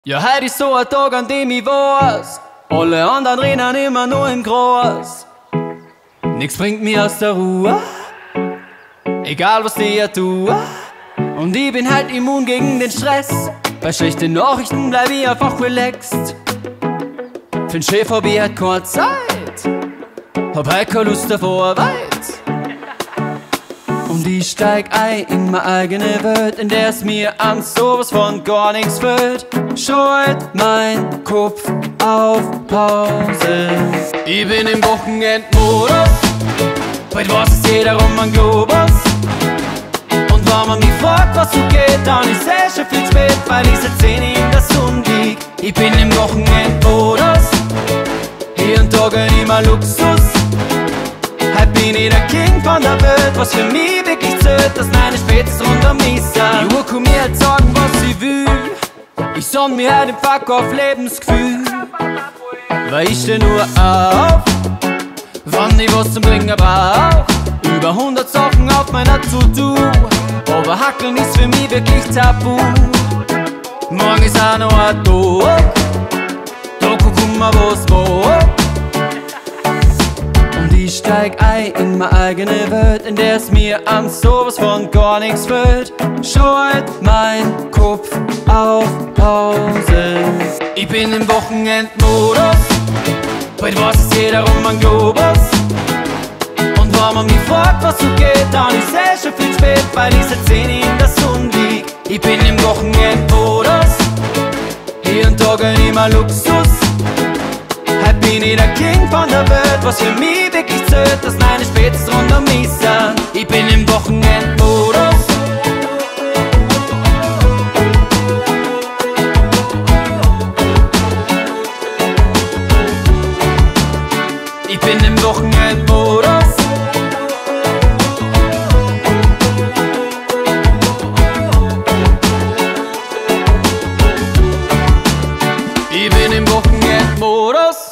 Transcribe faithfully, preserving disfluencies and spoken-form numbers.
Ja, heute ist so ein Tag, an dem ich weiß, alle anderen rennen immer nur im Gras. Nix bringt mich aus der Ruhe, egal was ich tue. Und ich bin halt immun gegen den Stress. Bei schlechten Nachrichten bleib ich einfach relaxed. Für'n Chef hab ich halt keine Zeit, hab halt keine Lust auf Arbeit. Und ich steig ein in meine eigene Welt, in der es mir an sowas von gar nichts fällt. Schalt mein Kopf auf Pause. Ich bin im Wochenendmodus, bald weiß es jeder um mein Globus. Und wenn man mich fragt, was so geht, dann ist es schon viel zu spät, weil ich seit zehn in der Sonne lieg. Ich bin im Wochenendmodus, hier und da gönn ich mal Luxus. Heute bin ich der King von der Welt, was für mich wirklich zählt, dass meine Spätzes rund um mich sind. Die Uhr kann mir halt sagen, was ich will. Ich sonn mir halt im Fuck auf Lebensgefühl, weil ich steh nur auf, wann ich was zum Bringen brauch. Über hundert Sachen auf meiner To-Do, aber Hackeln ist für mich wirklich tabu. Morgen ist auch noch ein Tag, da gucken wir was mag. Und ich steig ein in meine eigene Welt, in der es mir an sowas von gar nichts fällt. Schalt mein Kopf auf Pause. Ich bin im Wochenendmodus, bald weiß es jeder um mein Globus. Und wenn man mich fragt, was so geht, dann ist es schon viel zu spät, weil ich seit zehn in der Sonne lieg. Ich bin im Wochenendmodus, hier und da gönn ich mal Luxus. Heute bin ich der King von der Welt, was für mich wirklich zählt, dass meine Spätzes rund um mich sind. Ich bin im Wochenendmodus. Ich bin im Wochenendmodus. Ich bin im Wochenendmodus.